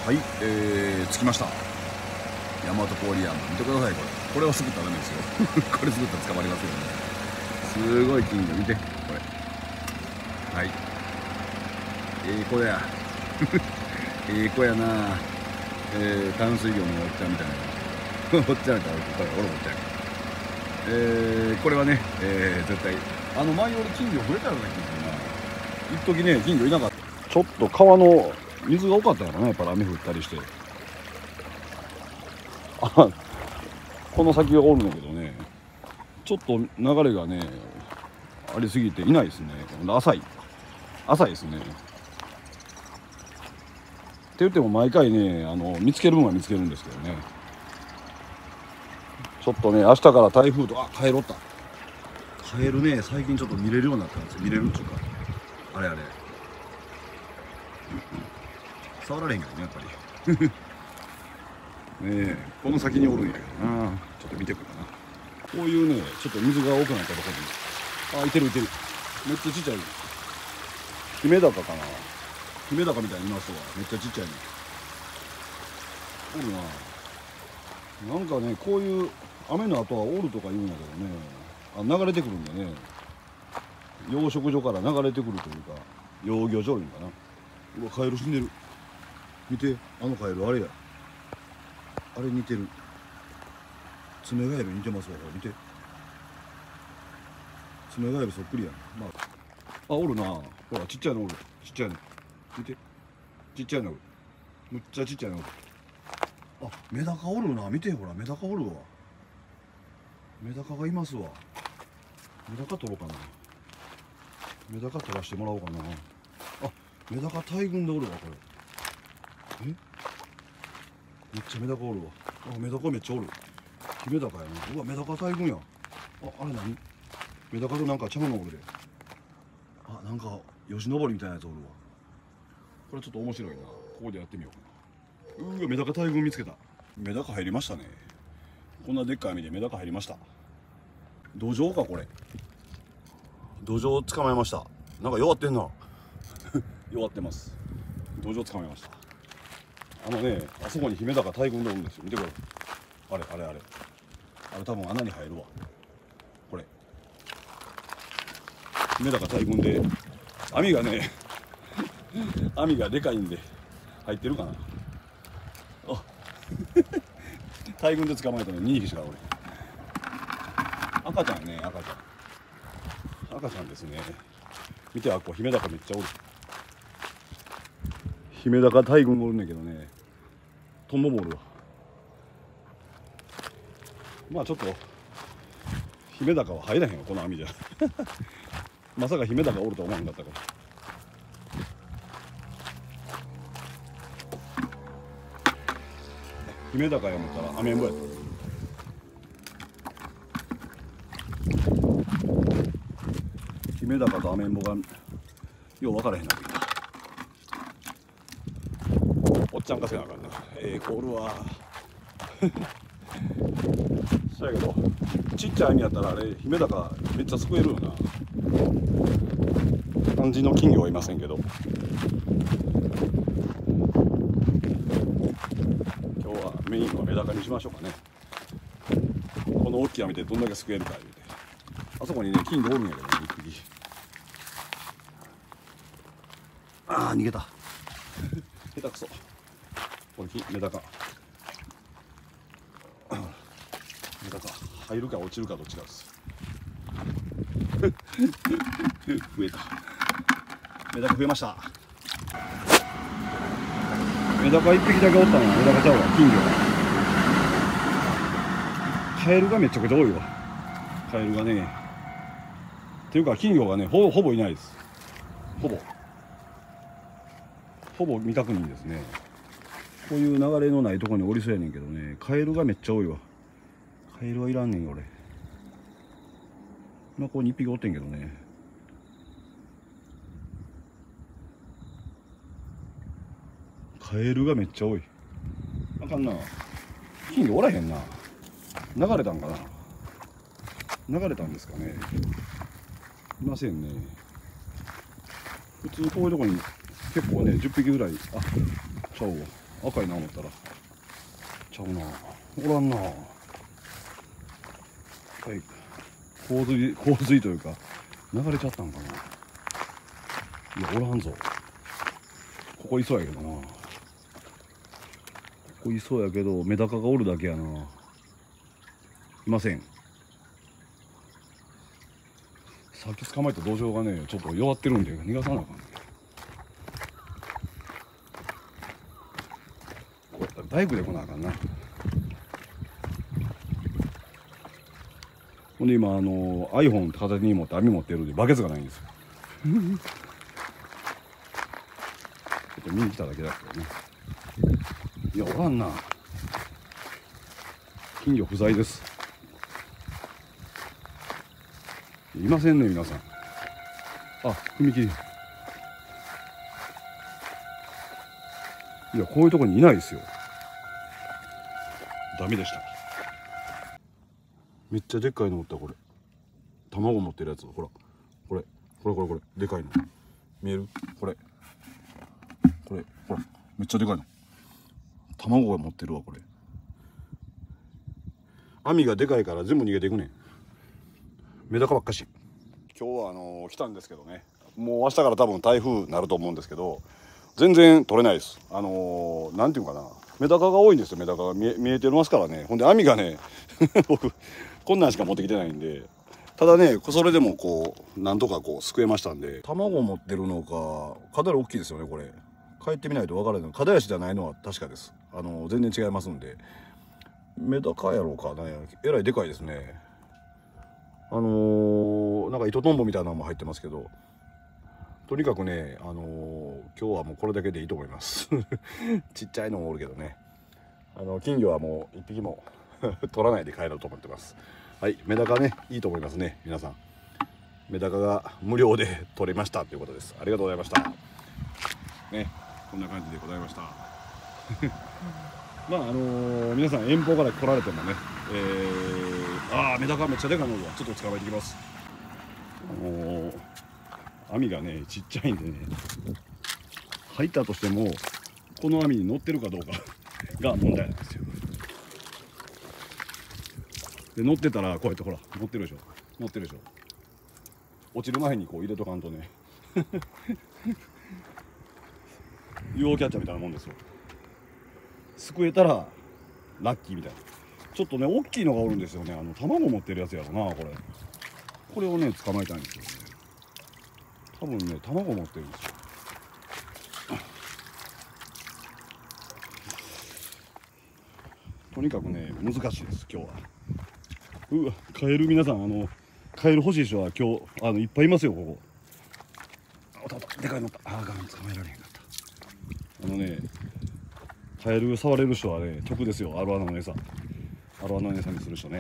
はい、着きました。大和郡山、見てください。これをすぐったらダメですよ。これすぐったら捕まりますよね。すごい金魚、見てこれ。はい、子や。子やな。淡水魚のおっちゃんみたいな。おっちゃんみたいな、これ俺おっちゃん。これはね、絶対前より金魚増えたような気がするな。一時ね、金魚いなかった。ちょっと川の水が多かったからね、やっぱり雨降ったりして。この先がおるんだけどね、ちょっと流れがねありすぎていないですね。浅いですね。って言っても毎回ね見つけるものは見つけるんですけどね。ちょっとね明日から台風とカエルおった。カエルね最近ちょっと見れるようになったんですよ。見れるっていうかあれ触られへんけどね、やっぱり。ねえ、この先におるんやけどな。ちょっと見てくるかな。こういうねちょっと水が多くなったところにいてる。めっちゃちっちゃい。ヒメダカかな。ヒメダカみたいにいますわ。めっちゃちっちゃいね。おるな。なんかねこういう雨の後はおるとか言うんやけどね、流れてくるんでね、養殖場から流れてくるというか養魚場いうかな。うわ、カエル死んでる。見て、あのカエルあれや。あれ似てる。ツメガエル似てますわ。見て。ツメガエルそっくりやん。おるな。ほら、ちっちゃいのおる。ちっちゃいの。見て。ちっちゃいのおる。むっちゃちっちゃいのおる。メダカおるな。見て、ほら、メダカおるわ。メダカがいますわ。メダカ取ろうかな。メダカ取らしてもらおうかな。メダカ大群でおるわ、これ。めっちゃメダカおるわ。メダカめっちゃおる。ヒメダカやな。うわ、メダカ大群や。あれ何？メダカとなんかちゃうのおるで。なんか吉登りみたいなやつおるわ。これちょっと面白いな。ここでやってみようかな。うわ、メダカ大群見つけた。メダカ入りましたね。こんなでっかい網でメダカ入りました。ドジョウかこれ。ドジョウ捕まえました。なんか弱ってんな。弱ってます。ドジョウ捕まえました。あそこにヒメダカ大群でおるんですよ。見てこれ。あれ多分穴に入るわ。これヒメダカ大群で網がね網がでかいんで入ってるかな。大群で捕まえたのに2匹しかおれ。赤ちゃんね、赤ちゃんですね。見て、ヒメダカめっちゃおる。ヒメダカ大群おるんだけどね、トンボもおるわ。ちょっとヒメダカは入らへんよ、この網じゃ。まさかヒメダカおるとは思わなかったから。ヒメダカや思ったらアメンボやった。ヒメダカとアメンボがよう分からへんなってきた。おっちゃんかせなあかんな。おるわ。そやけどちっちゃい網やったらあれヒメダカめっちゃすくえるよな。感じの金魚はいませんけど、今日はメインはメダカにしましょうかね。この大きい網でどんだけすくえるか言うて。あそこにね金魚おるんやけどね、1匹。逃げた。下手くそ。これメダカ入るか落ちるかどっちかです。増えた。メダカ増えました。メダカ1匹だけおったの。メダカちゃうわ、金魚。カエルがめちゃくちゃ多いわ。カエルがね。っていうか金魚がねほぼいないです。ほぼ未確認ですね。こういう流れのないところにおりそうやねんけどね、カエルがめっちゃ多いわ。カエルはいらんねんよ俺。ここに1匹おってんけどね。カエルがめっちゃ多い。あかんな。金魚おらへんな。流れたんかな。流れたんですかね。いませんね。普通こういうとこに結構ね10匹ぐらい。ちゃうわ。 赤いな思ったらちゃうな、おらんな。はい、洪水というか流れちゃったんかな。いや、おらんぞ。ここいそうやけどな。ここいそうやけどメダカがおるだけやな。いません。さっき捕まえたドジョウがねちょっと弱ってるんで逃がさなあかんね。これバイクで来なあかんな。ほんで今iPhone 片手に持って網持ってるんでバケツがないんですよ。ちょっと見に来ただけだけどね。いや、おらんな。金魚不在です。いませんね、皆さん。あ、踏切。いや、こういうとこにいないですよ。ダメでした。めっちゃでっかいのおった、これ。卵持ってるやつ、ほら。これでかいの。見える？これ、ほら、めっちゃでかいの。卵が持ってるわ、これ。網がでかいから全部逃げていくねん。メダカばっかし。今日は来たんですけどね、もう明日から多分台風になると思うんですけど、全然取れないです。なんていうかな、メダカが多いんですよ。メダカが見えてますからね。ほんで網がね僕こんなんしか持ってきてないんで、ただねそれでもこうなんとかこう救えましたんで。卵を持ってるのか、かなり大きいですよねこれ。帰ってみないと分からない。カダヤシじゃないのは確かです。全然違いますんで。メダカやろうかね、えらいでかいですね。なんか糸トンボみたいなのも入ってますけど、とにかくね、今日はもうこれだけでいいと思いますちっちゃいのもおるけどね、金魚はもう一匹も取らないで帰ろうと思ってます。はい、メダカねいいと思いますね。皆さん、メダカが無料で取れましたということです。ありがとうございましたね。こんな感じでございましたまあ皆さん遠方から来られてもね、メダカめっちゃでかいのがちょっと捕まえてきます。網がねちっちゃいんでね、入ったとしてもこの網に乗ってるかどうかが問題なんですよ。で乗ってたらこうやってほら乗ってるでしょ、乗ってるでしょ。落ちる前にこう入れとかんとねUFO キャッチャーみたいなもんですよ。救えたらラッキーみたいな。ちょっとね大きいのがおるんですよね。卵持ってるやつやろな、これをね捕まえたいんですよね。多分ね卵持ってるんですよ。とにかくね難しいです今日は。うわ、カエル、皆さんカエル欲しい人は今日いっぱいいますよここ。おったでかいのおった。ガン捕まえられへんかった。ねカエル触れる人はね得ですよ。アロワナの餌にする人ね。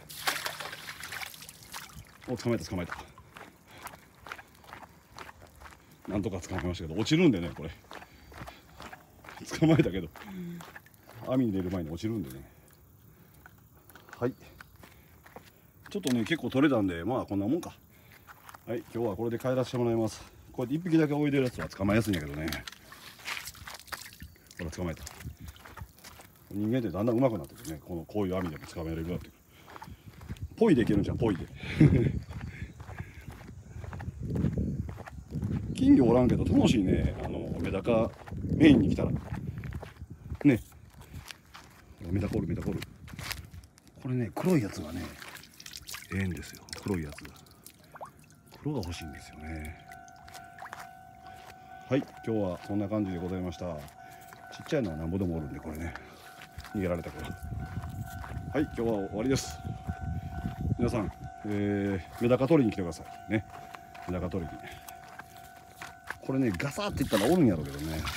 お、捕まえたなんとか捕まえましたけど落ちるんでね、これ捕まえたけど網に入れる前に落ちるんでね。はい、ちょっとね結構取れたんで、まあこんなもんか。はい、今日はこれで帰らせてもらいます。こうやって1匹だけ置いてるやつは捕まえやすいんやけどね。ほら捕まえた。人間ってだんだん上手くなってくるね。こういう網でも捕まえられるようになってくる。ポイでいけるんじゃん、ポイで金魚おらんけど楽しいね。メダカメインに来たらね。メダカおる。これね黒いやつがねええんですよ。黒いやつが欲しいんですよね。はい、今日はこんな感じでございました。ちっちゃいのはなんぼでもおるんで、これね逃げられたから。はい、今日は終わりです。皆さん、メダカ取りに来てくださいね。メダカ取りに。これねガサっていったらおるんやろうけどね、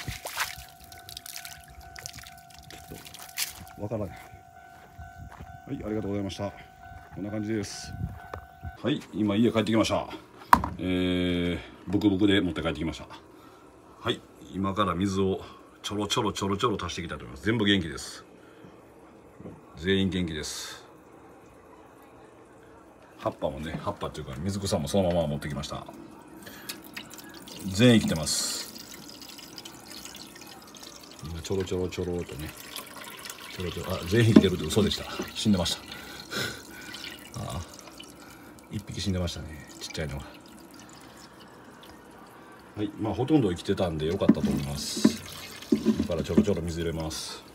ちょっとわからない。はい、ありがとうございました。こんな感じです。はい、今家帰ってきました。ブクブクで持って帰ってきました。はい、今から水をちょろちょろ足していきたいと思います。全部元気です。全員元気です。葉っぱもね、葉っぱっていうか水草もそのまま持ってきました。全員生きてます。 ちょろちょろちょろとね、ちょろちょろ、あ、全匹出るって嘘でした。死んでました。ああ、一匹死んでましたね、ちっちゃいのが。はい、まあほとんど生きてたんでよかったと思います。だからちょろちょろ水入れます。